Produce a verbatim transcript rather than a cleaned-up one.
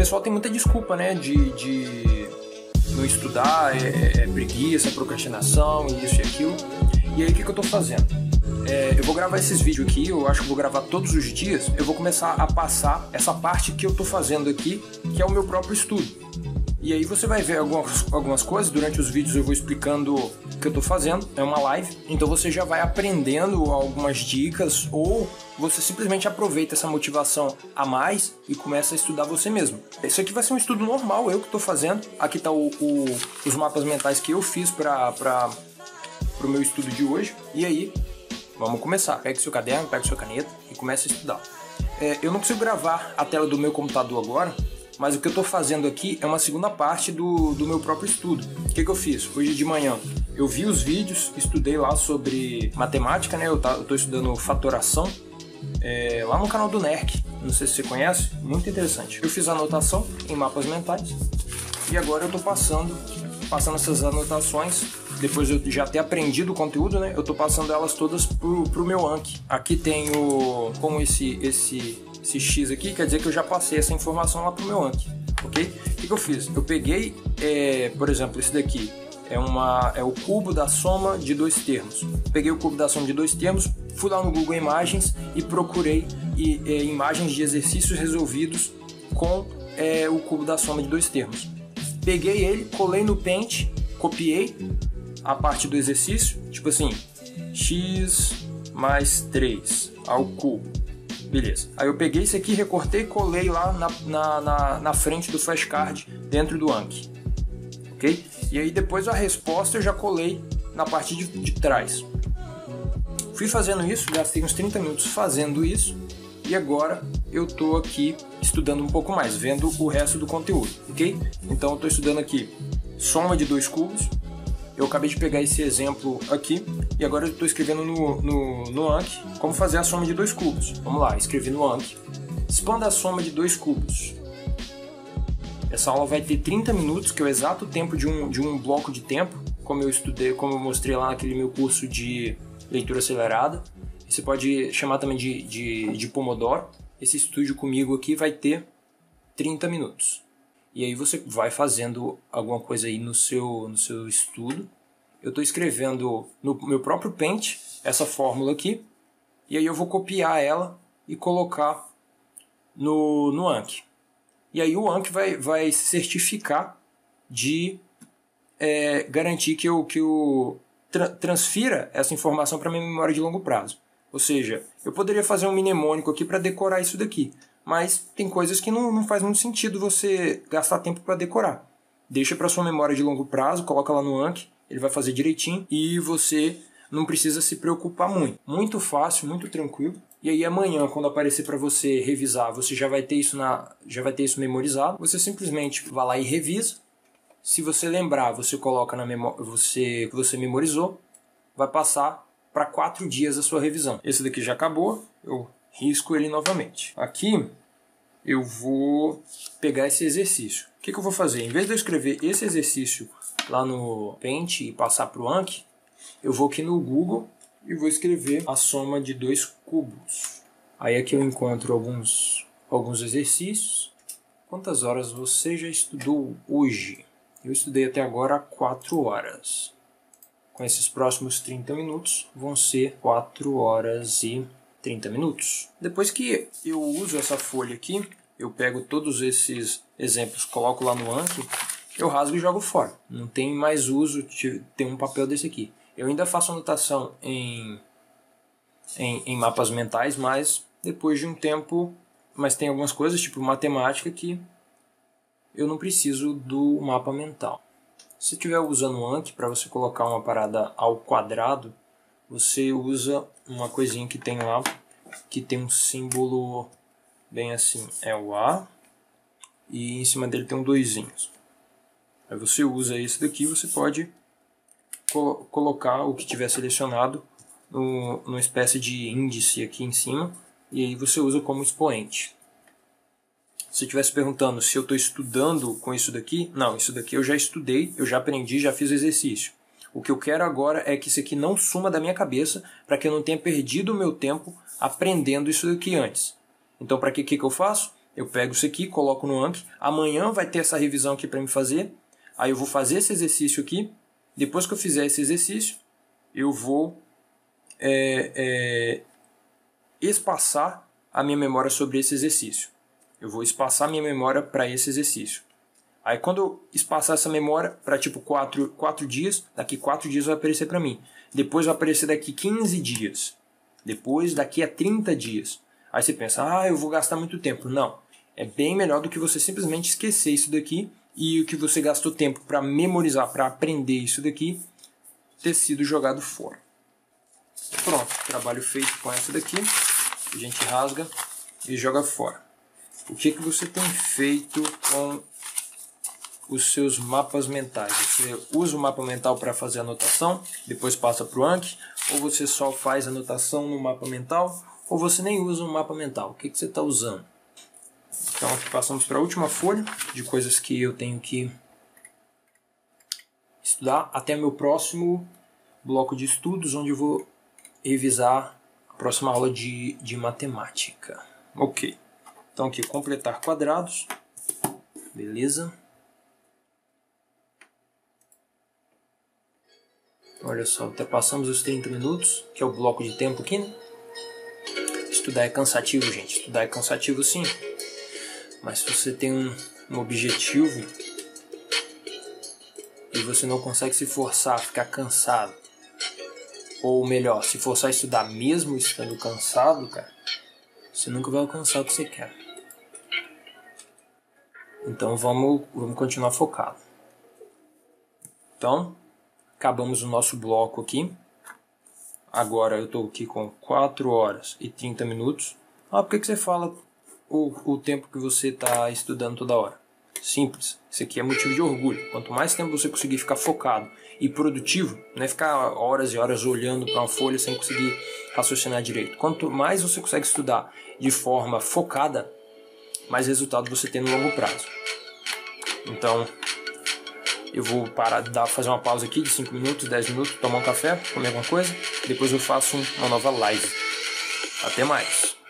pessoal tem muita desculpa, né, de, de não estudar, é, é preguiça, procrastinação, isso e aquilo. E aí o que, que eu tô fazendo? É, eu vou gravar esses vídeos aqui, eu acho que vou gravar todos os dias. Eu vou começar a passar essa parte que eu tô fazendo aqui, que é o meu próprio estudo. E aí você vai ver algumas, algumas coisas, durante os vídeos eu vou explicando o que eu tô fazendo, é uma live, então você já vai aprendendo algumas dicas, ou você simplesmente aproveita essa motivação a mais e começa a estudar você mesmo. Isso aqui vai ser um estudo normal, eu que tô fazendo. Aqui tá o, o, os mapas mentais que eu fiz para para o meu estudo de hoje. E aí, vamos começar. Pega o seu caderno, pega a sua caneta e comece a estudar. É, eu não consigo gravar a tela do meu computador agora, mas o que eu estou fazendo aqui é uma segunda parte do, do meu próprio estudo. O que, que eu fiz? Hoje de manhã eu vi os vídeos, estudei lá sobre matemática, né? Eu estou estudando fatoração é, lá no canal do Nerk. Não sei se você conhece, muito interessante. Eu fiz anotação em mapas mentais e agora eu estou passando, passando essas anotações. Depois de eu já ter aprendido o conteúdo, né? Eu estou passando elas todas pro, pro meu Anki. Aqui tem o, como esse, esse, esse X aqui, quer dizer que eu já passei essa informação lá pro meu Anki, ok? O que, que eu fiz? Eu peguei, é, por exemplo, esse daqui é, uma, é o cubo da soma de dois termos. Peguei o cubo da soma de dois termos, fui lá no Google Imagens e procurei e, é, imagens de exercícios resolvidos com é, o cubo da soma de dois termos. Peguei ele, colei no Paint, copiei a parte do exercício, tipo assim, x mais três ao cubo. Beleza. Aí eu peguei isso aqui, recortei e colei lá na, na, na, na frente do flashcard dentro do Anki. Ok? E aí depois a resposta eu já colei na parte de, de trás. Fui fazendo isso, gastei uns trinta minutos fazendo isso. E agora eu tô aqui estudando um pouco mais, vendo o resto do conteúdo. Ok? Então eu tô estudando aqui soma de dois cubos. Eu acabei de pegar esse exemplo aqui e agora eu estou escrevendo no, no, no Anki como fazer a soma de dois cubos. Vamos lá, escrevi no Anki. Expanda a soma de dois cubos. Essa aula vai ter trinta minutos, que é o exato tempo de um, de um bloco de tempo, como eu estudei, como eu mostrei lá naquele meu curso de leitura acelerada. Você pode chamar também de, de, de Pomodoro. Esse estudo comigo aqui vai ter trinta minutos. E aí você vai fazendo alguma coisa aí no seu, no seu estudo. Eu estou escrevendo no meu próprio Paint essa fórmula aqui. E aí eu vou copiar ela e colocar no, no Anki. E aí o Anki vai, vai se certificar de é, garantir que eu, que eu tra transfira essa informação para a minha memória de longo prazo. Ou seja, eu poderia fazer um mnemônico aqui para decorar isso daqui. Mas tem coisas que não, não faz muito sentido você gastar tempo para decorar. Deixa para sua memória de longo prazo, coloca lá no Anki, ele vai fazer direitinho e você não precisa se preocupar muito. Muito fácil, muito tranquilo. E aí amanhã, quando aparecer para você revisar, você já vai ter isso na, já vai ter isso memorizado. Você simplesmente vai lá e revisa. Se você lembrar, você coloca na memória, você que você memorizou, vai passar para quatro dias a sua revisão. Esse daqui já acabou. Eu risco ele novamente. Aqui eu vou pegar esse exercício. O que, que eu vou fazer? Em vez de eu escrever esse exercício lá no Paint e passar para o Anki, eu vou aqui no Google e vou escrever a soma de dois cubos. Aí aqui eu encontro alguns, alguns exercícios. Quantas horas você já estudou hoje? Eu estudei até agora quatro horas. Com esses próximos trinta minutos vão ser quatro horas e trinta minutos. Depois que eu uso essa folha aqui, eu pego todos esses exemplos, coloco lá no Anki, eu rasgo e jogo fora. Não tem mais uso de ter um papel desse aqui. Eu ainda faço anotação em, em, em mapas mentais, mas depois de um tempo, mas tem algumas coisas, tipo matemática, que eu não preciso do mapa mental. Se estiver usando o Anki para você colocar uma parada ao quadrado, você usa uma coisinha que tem lá, que tem um símbolo bem assim, é o A, e em cima dele tem um doisinhos. Aí você usa esse daqui, você pode co colocar o que tiver selecionado no, numa espécie de índice aqui em cima, e aí você usa como expoente. Se estivesse perguntando se eu estou estudando com isso daqui, não, isso daqui eu já estudei, eu já aprendi, já fiz o exercício. O que eu quero agora é que isso aqui não suma da minha cabeça, para que eu não tenha perdido o meu tempo aprendendo isso daqui antes. Então, para que que eu faço? eu pego isso aqui, coloco no Anki. Amanhã vai ter essa revisão aqui para me fazer. Aí eu vou fazer esse exercício aqui. Depois que eu fizer esse exercício, eu vou é, é, espaçar a minha memória sobre esse exercício. Eu vou espaçar a minha memória para esse exercício. Aí quando eu espaçar essa memória para tipo quatro dias, daqui quatro dias vai aparecer para mim. Depois vai aparecer daqui quinze dias. Depois daqui a trinta dias. Aí você pensa, ah, eu vou gastar muito tempo. Não, é bem melhor do que você simplesmente esquecer isso daqui e o que você gastou tempo para memorizar, para aprender isso daqui, ter sido jogado fora. Pronto, trabalho feito com essa daqui. A gente rasga e joga fora. O que, que você tem feito com os seus mapas mentais? Você usa o mapa mental para fazer anotação, depois passa para o Anki, ou você só faz anotação no mapa mental, ou você nem usa um mapa mental? O que, que você está usando? Então aqui passamos para a última folha de coisas que eu tenho que estudar até meu próximo bloco de estudos, onde eu vou revisar a próxima aula de, de matemática. Ok. Então aqui, completar quadrados. Beleza. Olha só, até passamos os trinta minutos, que é o bloco de tempo aqui, né? Estudar é cansativo, gente. Estudar é cansativo, sim. Mas se você tem um, um objetivo e você não consegue se forçar a ficar cansado, ou melhor, se forçar a estudar mesmo estando cansado, cara, você nunca vai alcançar o que você quer. Então vamos, vamos continuar focado. Então, acabamos o nosso bloco aqui. Agora eu estou aqui com quatro horas e trinta minutos. Ah, por que, que você fala o, o tempo que você está estudando toda hora? Simples. Isso aqui é motivo de orgulho. Quanto mais tempo você conseguir ficar focado e produtivo, não é ficar horas e horas olhando para uma folha sem conseguir raciocinar direito. Quanto mais você consegue estudar de forma focada, mais resultado você tem no longo prazo. Então, eu vou parar, dar, fazer uma pausa aqui de cinco minutos, dez minutos, tomar um café, comer alguma coisa. Depois eu faço uma nova live. Até mais!